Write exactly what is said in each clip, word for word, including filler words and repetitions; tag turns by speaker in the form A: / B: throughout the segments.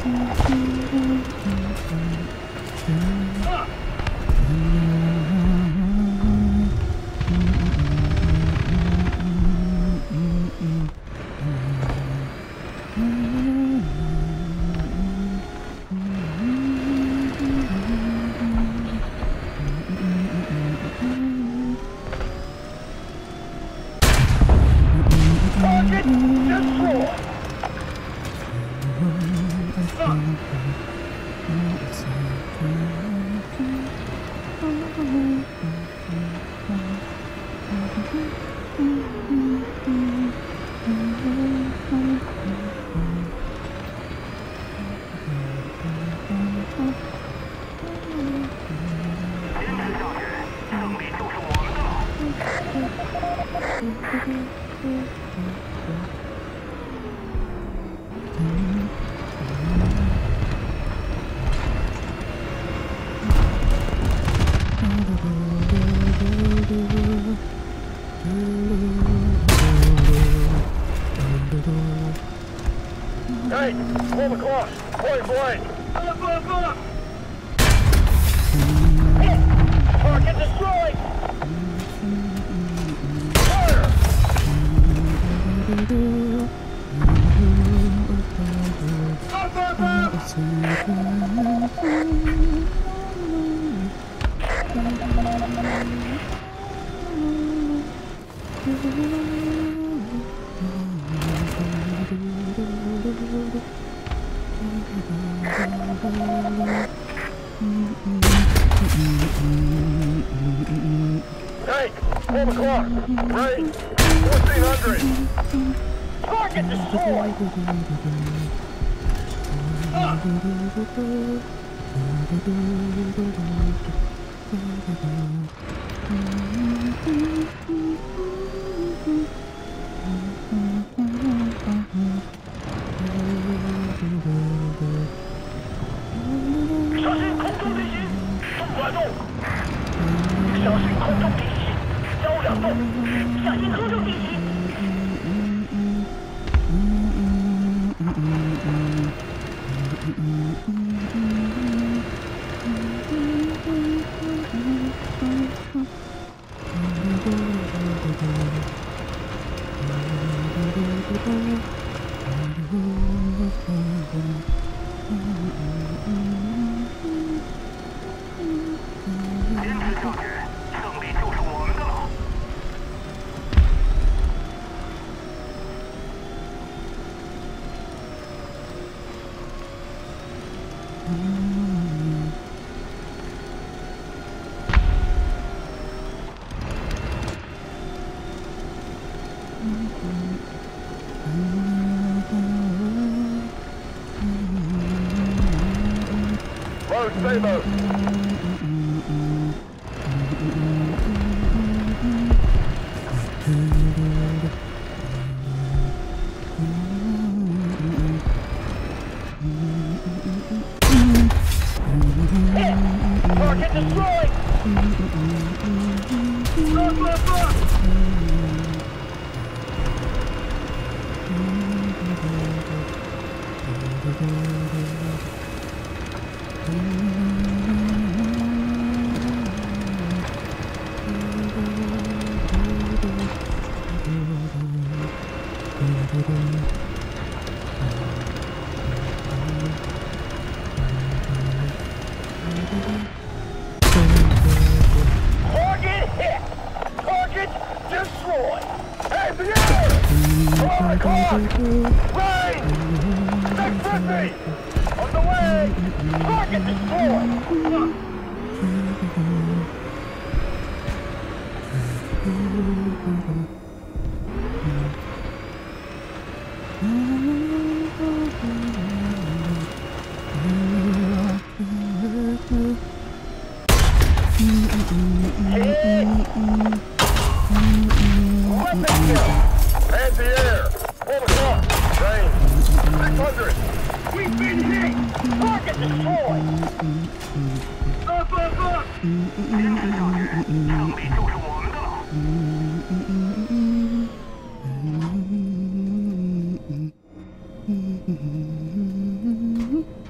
A: Hey, pull across. Point blank. Up, up, up. Hit. Target destroyed. Fire. Up, up, up. Hey, pull the clock. Right. fourteen hundred. Target destroyed. Uh.小心空中敌机，中管动。小心空中敌机，交两动。小心空中敌机。Load Sabo. Target destroyed. Look, look, look. Target hit! Target destroyed! Hands in the air! On the clock! Right! Next fifty! On the way! Target destroyed! Weapon kill! Hands in the air! Pull the clock! Range! six hundred! We've been hit! Target destroyed! Up, up, up! 胜利就是我们的了。嗯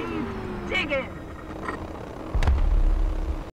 B: Dig it.